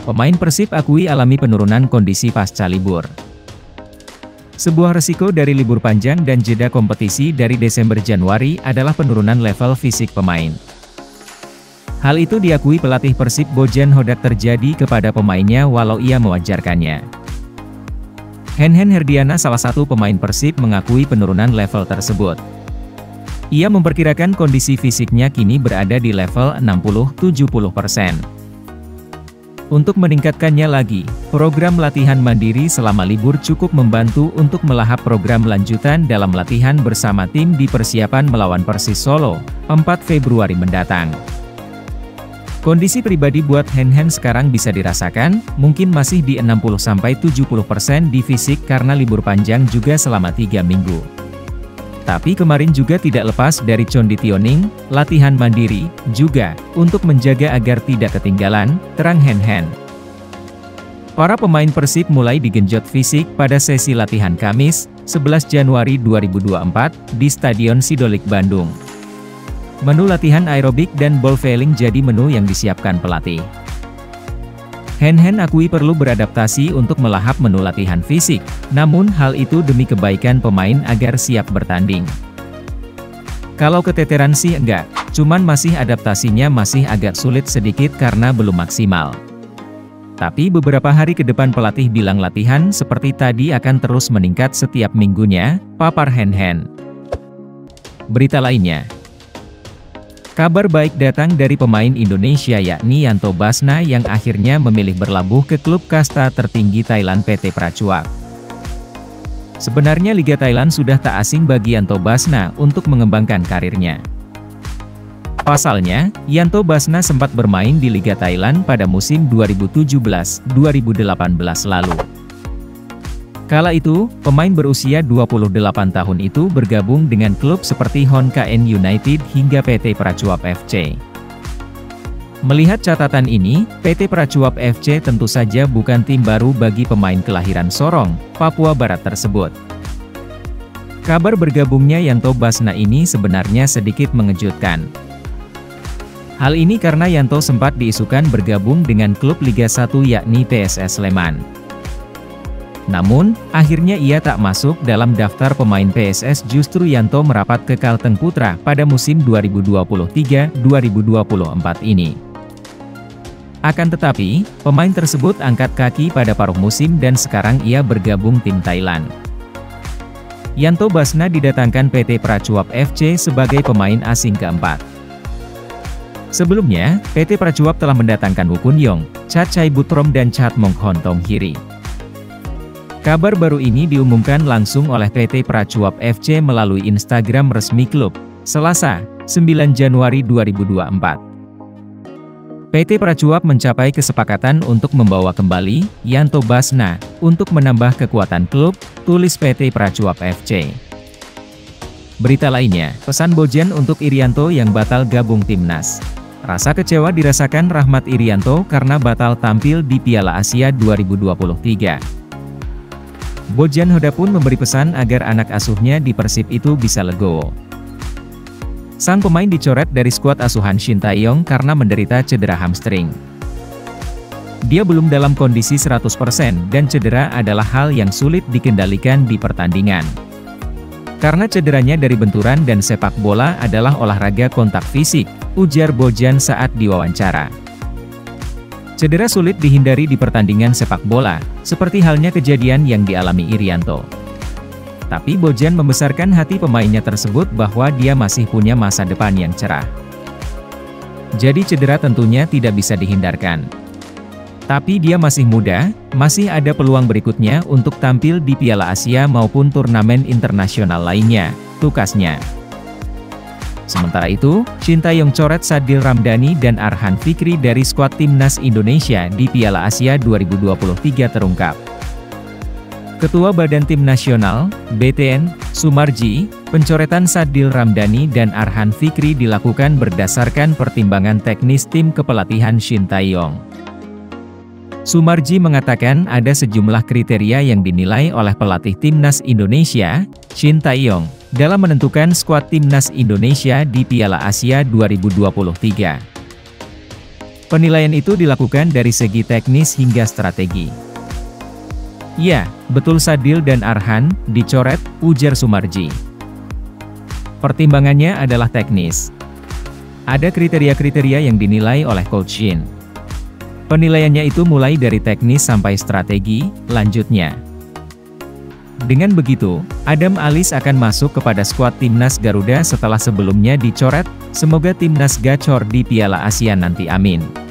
Pemain Persib akui alami penurunan kondisi pasca libur. Sebuah resiko dari libur panjang dan jeda kompetisi dari Desember-Januari adalah penurunan level fisik pemain. Hal itu diakui pelatih Persib Bojan Hodak terjadi kepada pemainnya walau ia mewajarkannya. Henhen Herdiana, salah satu pemain Persib, mengakui penurunan level tersebut. Ia memperkirakan kondisi fisiknya kini berada di level 60-70%. Untuk meningkatkannya lagi, program latihan mandiri selama libur cukup membantu untuk melahap program lanjutan dalam latihan bersama tim di persiapan melawan Persis Solo, 4 Februari mendatang. Kondisi pribadi buat Henhen sekarang bisa dirasakan, mungkin masih di 60-70% di fisik karena libur panjang juga selama 3 minggu. Tapi kemarin juga tidak lepas dari conditioning, latihan mandiri, juga, untuk menjaga agar tidak ketinggalan, terang Henhen. Para pemain Persib mulai digenjot fisik pada sesi latihan Kamis, 11 Januari 2024, di Stadion Sidolik Bandung. Menu latihan aerobik dan ball failing jadi menu yang disiapkan pelatih. Henhen akui perlu beradaptasi untuk melahap menu latihan fisik, namun hal itu demi kebaikan pemain agar siap bertanding. Kalau keteteran sih enggak, cuman masih adaptasinya masih agak sulit sedikit karena belum maksimal. Tapi beberapa hari ke depan pelatih bilang latihan seperti tadi akan terus meningkat setiap minggunya, papar Henhen. Berita lainnya. Kabar baik datang dari pemain Indonesia yakni Yanto Basna yang akhirnya memilih berlabuh ke klub kasta tertinggi Thailand PT Prachuap. Sebenarnya Liga Thailand sudah tak asing bagi Yanto Basna untuk mengembangkan karirnya. Pasalnya, Yanto Basna sempat bermain di Liga Thailand pada musim 2017-2018 lalu. Kala itu, pemain berusia 28 tahun itu bergabung dengan klub seperti Honkaen United hingga PT Prachuap FC. Melihat catatan ini, PT Prachuap FC tentu saja bukan tim baru bagi pemain kelahiran Sorong, Papua Barat tersebut. Kabar bergabungnya Yanto Basna ini sebenarnya sedikit mengejutkan. Hal ini karena Yanto sempat diisukan bergabung dengan klub Liga 1 yakni PSS Sleman. Namun, akhirnya ia tak masuk dalam daftar pemain PSS. Justru Yanto merapat ke Kalteng Putra pada musim 2023-2024 ini. Akan tetapi, pemain tersebut angkat kaki pada paruh musim dan sekarang ia bergabung tim Thailand. Yanto Basna didatangkan PT Prachuap FC sebagai pemain asing keempat. Sebelumnya, PT Prachuap telah mendatangkan Wukun Yong, Chachai Butrom dan Chatmong Hontong Hiri. Kabar baru ini diumumkan langsung oleh PT Prachuap FC melalui Instagram resmi klub, Selasa, 9 Januari 2024. PT Prachuap mencapai kesepakatan untuk membawa kembali Yanto Basna untuk menambah kekuatan klub, tulis PT Prachuap FC. Berita lainnya, pesan Bojan untuk Irianto yang batal gabung timnas. Rasa kecewa dirasakan Rahmat Irianto karena batal tampil di Piala Asia 2023. Bojan Hodak pun memberi pesan agar anak asuhnya di Persib itu bisa legowo. Sang pemain dicoret dari skuad asuhan Shin Tae-yong karena menderita cedera hamstring. Dia belum dalam kondisi 100% dan cedera adalah hal yang sulit dikendalikan di pertandingan. Karena cederanya dari benturan dan sepak bola adalah olahraga kontak fisik, ujar Bojan saat diwawancara. Cedera sulit dihindari di pertandingan sepak bola, seperti halnya kejadian yang dialami Irianto. Tapi Bojan membesarkan hati pemainnya tersebut bahwa dia masih punya masa depan yang cerah. Jadi cedera tentunya tidak bisa dihindarkan. Tapi dia masih muda, masih ada peluang berikutnya untuk tampil di Piala Asia maupun turnamen internasional lainnya, tukasnya. Sementara itu, Shin Tae-yong coret Sadil Ramdhani dan Arhan Fikri dari skuad timnas Indonesia di Piala Asia 2023 terungkap. Ketua Badan Tim Nasional, BTN, Sumarji, pencoretan Sadil Ramdhani dan Arhan Fikri dilakukan berdasarkan pertimbangan teknis tim kepelatihan Shin Tae-yong. Sumarji mengatakan ada sejumlah kriteria yang dinilai oleh pelatih timnas Indonesia, Shin Tae-yong, dalam menentukan skuad timnas Indonesia di Piala Asia 2023. Penilaian itu dilakukan dari segi teknis hingga strategi. Ya, betul Sadil dan Arhan dicoret, ujar Sumarji. Pertimbangannya adalah teknis. Ada kriteria-kriteria yang dinilai oleh Coach Shin. Penilaiannya itu mulai dari teknis sampai strategi, lanjutnya. Dengan begitu, Adam Alis akan masuk kepada skuad Timnas Garuda setelah sebelumnya dicoret. Semoga Timnas gacor di Piala Asia nanti, amin.